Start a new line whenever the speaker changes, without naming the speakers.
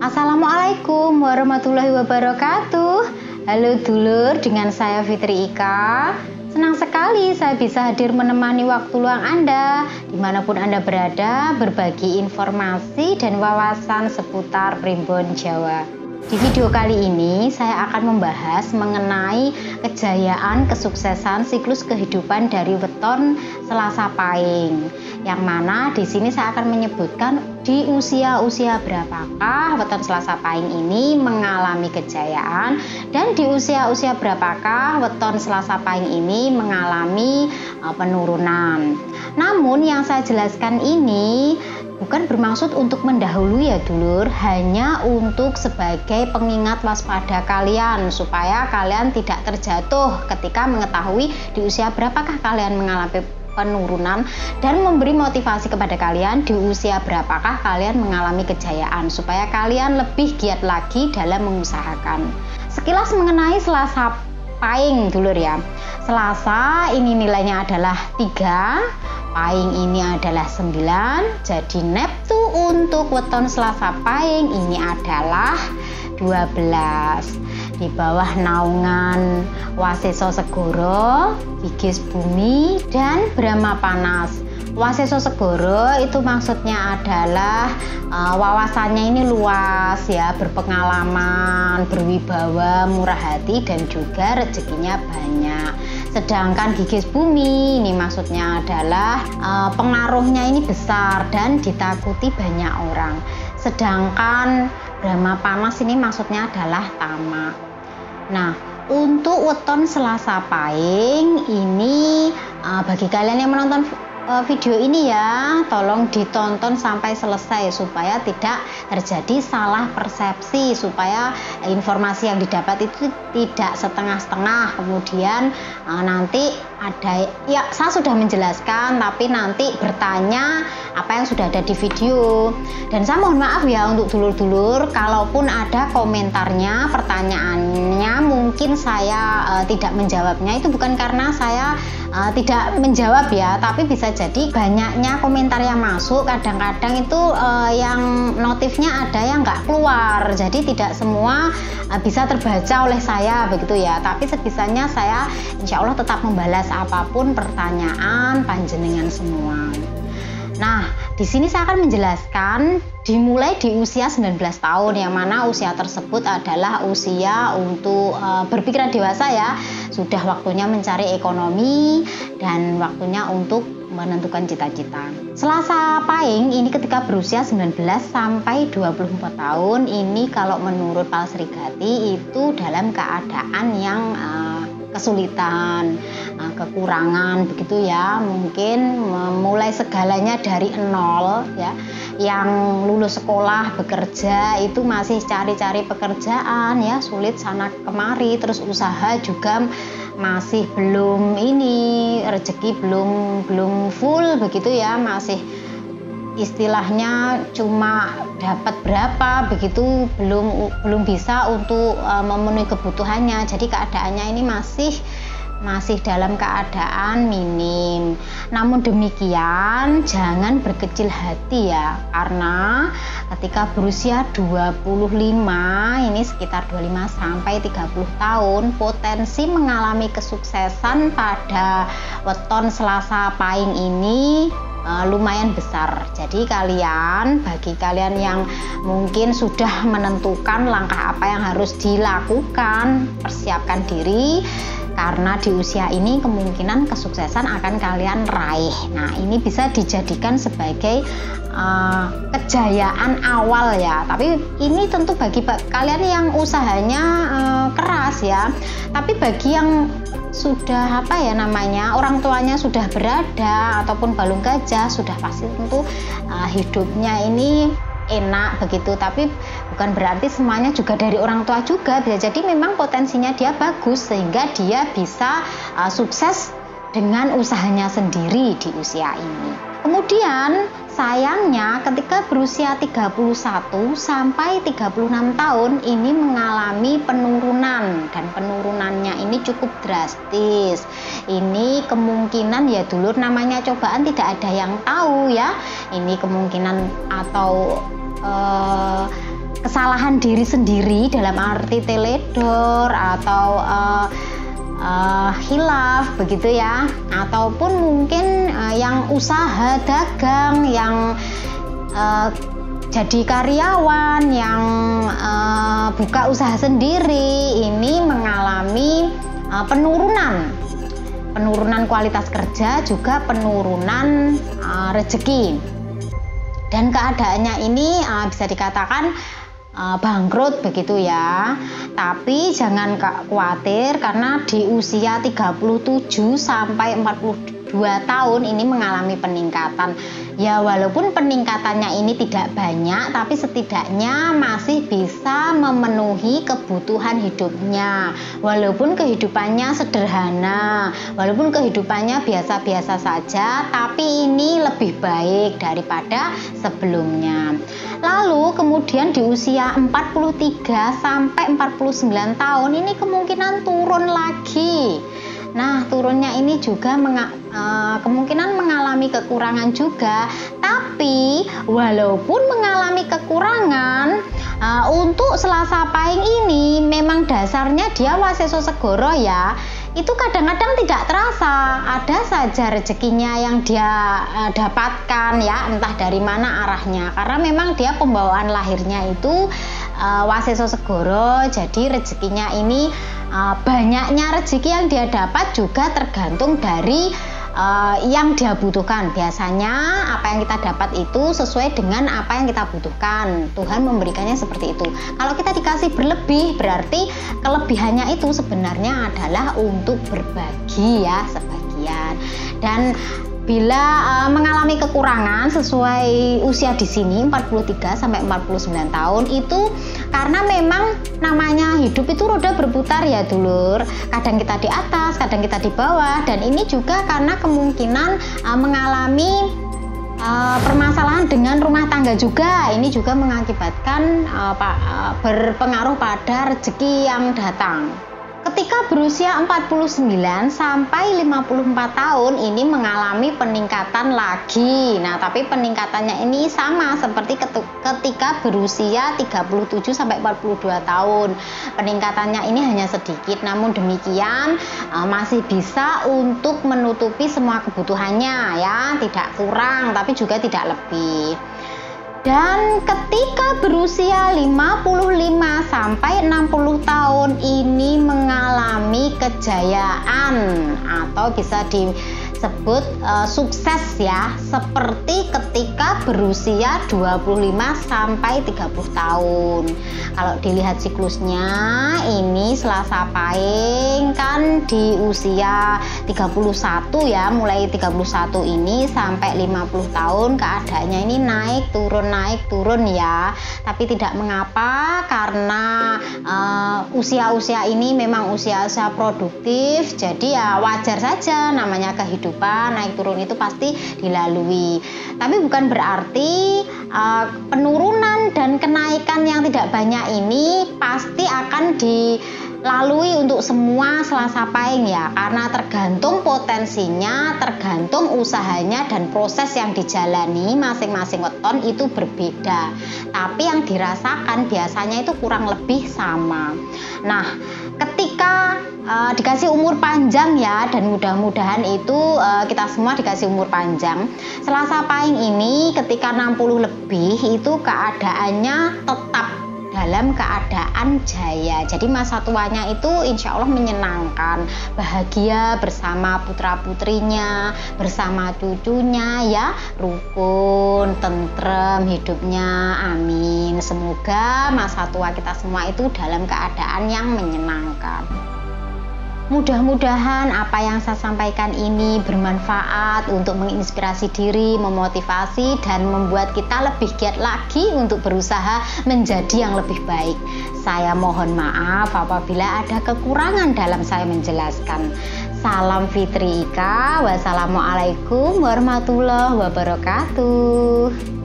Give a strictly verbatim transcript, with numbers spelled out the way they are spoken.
Assalamualaikum warahmatullahi wabarakatuh. Halo dulur, dengan saya Fitri Ika. Senang sekali saya bisa hadir menemani waktu luang Anda dimanapun Anda berada, berbagi informasi dan wawasan seputar Primbon Jawa. Di video kali ini saya akan membahas mengenai kejayaan kesuksesan siklus kehidupan dari weton Selasa Pahing. Yang mana di sini saya akan menyebutkan di usia-usia berapakah weton Selasa Pahing ini mengalami kejayaan dan di usia-usia berapakah weton Selasa Pahing ini mengalami uh, penurunan. Namun yang saya jelaskan ini bukan bermaksud untuk mendahului ya dulur, hanya untuk sebagai pengingat waspada kalian supaya kalian tidak terjatuh ketika mengetahui di usia berapakah kalian mengalami penurunan dan memberi motivasi kepada kalian di usia berapakah kalian mengalami kejayaan supaya kalian lebih giat lagi dalam mengusahakan. Sekilas mengenai Selasa Pahing dulur ya. Selasa ini nilainya adalah tiga, Pahing ini adalah sembilan, jadi neptu untuk weton Selasa Pahing ini adalah dua belas. Di bawah naungan Waseso Segoro, Gigis Bumi, dan Brahma Panas. Waseso Segoro itu maksudnya adalah uh, wawasannya ini luas ya, berpengalaman, berwibawa, murah hati, dan juga rezekinya banyak. Sedangkan Gigis Bumi ini maksudnya adalah uh, pengaruhnya ini besar dan ditakuti banyak orang. Sedangkan Brahma Panas ini maksudnya adalah tamak. Nah, untuk weton Selasa Pahing ini uh, bagi kalian yang menonton uh, video ini ya, tolong ditonton sampai selesai supaya tidak terjadi salah persepsi, supaya informasi yang didapat itu tidak setengah-setengah. Kemudian uh, nanti ada ya, saya sudah menjelaskan tapi nanti bertanya apa yang sudah ada di video. Dan saya mohon maaf ya untuk dulur-dulur kalaupun ada komentarnya, pertanyaannya mungkin saya uh, tidak menjawabnya, itu bukan karena saya uh, tidak menjawab ya, tapi bisa jadi banyaknya komentar yang masuk, kadang-kadang itu uh, yang notifnya ada yang nggak keluar, jadi tidak semua uh, bisa terbaca oleh saya begitu ya. Tapi sebisanya saya insya Allah tetap membalas apapun pertanyaan panjenengan semua. Nah, di sini saya akan menjelaskan dimulai di usia sembilan belas tahun, yang mana usia tersebut adalah usia untuk uh, berpikiran dewasa ya. Sudah waktunya mencari ekonomi dan waktunya untuk menentukan cita-cita. Selasa Pahing ini ketika berusia sembilan belas sampai dua puluh empat tahun ini kalau menurut Pal Srigati itu dalam keadaan yang uh, kesulitan, kekurangan begitu ya, mungkin memulai segalanya dari nol ya. Yang lulus sekolah bekerja itu masih cari-cari pekerjaan ya, sulit sana kemari, terus usaha juga masih belum ini, rezeki belum belum full begitu ya, masih istilahnya cuma dapat berapa begitu, belum belum bisa untuk uh, memenuhi kebutuhannya. Jadi keadaannya ini masih masih dalam keadaan minim. Namun demikian jangan berkecil hati ya, karena ketika berusia dua puluh lima ini sekitar dua puluh lima sampai tiga puluh tahun potensi mengalami kesuksesan pada weton Selasa Pahing ini Uh, lumayan besar. Jadi kalian, bagi kalian yang mungkin sudah menentukan langkah apa yang harus dilakukan, persiapkan diri karena di usia ini kemungkinan kesuksesan akan kalian raih. Nah, ini bisa dijadikan sebagai uh, kejayaan awal ya. Tapi ini tentu bagi kalian yang usahanya uh, keras ya. Tapi bagi yang sudah apa ya namanya, orang tuanya sudah berada ataupun balung gajah, sudah pasti tentu uh, hidupnya ini enak begitu. Tapi bukan berarti semuanya juga dari orang tua juga, bisa jadi memang potensinya dia bagus sehingga dia bisa uh, sukses dengan usahanya sendiri di usia ini. Kemudian sayangnya ketika berusia tiga puluh satu sampai tiga puluh enam tahun ini mengalami penurunan, dan penurunannya ini cukup drastis. Ini kemungkinan ya dulur, namanya cobaan tidak ada yang tahu ya. Ini kemungkinan atau eh, kesalahan permasalahan diri sendiri dalam arti teledor atau uh, uh, hilaf begitu ya, ataupun mungkin uh, yang usaha dagang, yang uh, jadi karyawan, yang uh, buka usaha sendiri, ini mengalami uh, penurunan penurunan kualitas kerja, juga penurunan uh, rezeki. Dan keadaannya ini uh, bisa dikatakan uh, bangkrut begitu ya. Tapi jangan khawatir, karena di usia tiga puluh tujuh sampai empat puluh dua tahun ini mengalami peningkatan. Ya walaupun peningkatannya ini tidak banyak, tapi setidaknya masih bisa memenuhi kebutuhan hidupnya. Walaupun kehidupannya sederhana, walaupun kehidupannya biasa-biasa saja, tapi ini lebih baik daripada sebelumnya. Lalu kemudian di usia empat puluh tiga sampai empat puluh sembilan tahun ini kemungkinan turun lagi. Nah, turunnya ini juga menga uh, kemungkinan mengalami kekurangan juga. Tapi walaupun mengalami kekurangan, uh, untuk Selasa Pahing ini memang dasarnya dia Waseso Segoro ya. Itu kadang-kadang tidak terasa, ada saja rezekinya yang dia uh, dapatkan ya, entah dari mana arahnya. Karena memang dia pembawaan lahirnya itu uh, Waseso Segoro, jadi rezekinya ini uh, banyaknya rezeki yang dia dapat juga tergantung dari uh, yang dia butuhkan. Biasanya apa yang kita dapat itu sesuai dengan apa yang kita butuhkan. Tuhan memberikannya seperti itu. Kalau kita dikasih berlebih, berarti kelebihannya itu sebenarnya adalah untuk berbagi ya, sebagian. Dan bila uh, mengalami kekurangan sesuai usia di sini empat puluh tiga sampai empat puluh sembilan tahun, itu karena memang namanya hidup itu roda berputar ya dulur. Kadang kita di atas, kadang kita di bawah, dan ini juga karena kemungkinan uh, mengalami uh, permasalahan dengan rumah tangga juga. Ini juga mengakibatkan uh, pa, uh, berpengaruh pada rezeki yang datang. Ketika berusia empat puluh sembilan sampai lima puluh empat tahun ini mengalami peningkatan lagi. Nah, tapi peningkatannya ini sama seperti ketika berusia tiga puluh tujuh sampai empat puluh dua tahun. Peningkatannya ini hanya sedikit, namun demikian uh, masih bisa untuk menutupi semua kebutuhannya ya, tidak kurang tapi juga tidak lebih. Dan ketika berusia lima puluh lima sampai enam puluh tahun ini mengalami kejayaan atau bisa disebut uh, sukses ya, seperti ketika berusia dua puluh lima sampai tiga puluh tahun. Kalau dilihat siklusnya, ini Selasa Pahing kan di usia tiga puluh satu ya, mulai tiga puluh satu ini sampai lima puluh tahun keadaannya ini naik turun naik turun ya. Tapi tidak mengapa, karena usia-usia uh, ini memang usia-usia produktif, jadi ya wajar saja, namanya kehidupan, naik turun itu pasti dilalui. Tapi bukan berarti uh, penurunan dan kenaikan yang tidak banyak ini pasti akan dilalui untuk semua Selasa Pahing ya, karena tergantung potensinya, tergantung usahanya, dan proses yang dijalani masing-masing weton itu berbeda. Tapi yang dirasakan biasanya itu kurang lebih sama. Nah, ketika uh, dikasih umur panjang ya, dan mudah-mudahan itu uh, kita semua dikasih umur panjang, Selasa Pahing ini ketika enam puluh lebih itu keadaannya tetap dalam keadaan jaya. Jadi masa tuanya itu insya Allah menyenangkan, bahagia bersama putra-putrinya, bersama cucunya ya, rukun, tentrem hidupnya, amin. Semoga masa tua kita semua itu dalam keadaan yang menyenangkan. Mudah-mudahan apa yang saya sampaikan ini bermanfaat untuk menginspirasi diri, memotivasi, dan membuat kita lebih giat lagi untuk berusaha menjadi yang lebih baik. Saya mohon maaf apabila ada kekurangan dalam saya menjelaskan. Salam Fitri Ika, wassalamualaikum warahmatullahi wabarakatuh.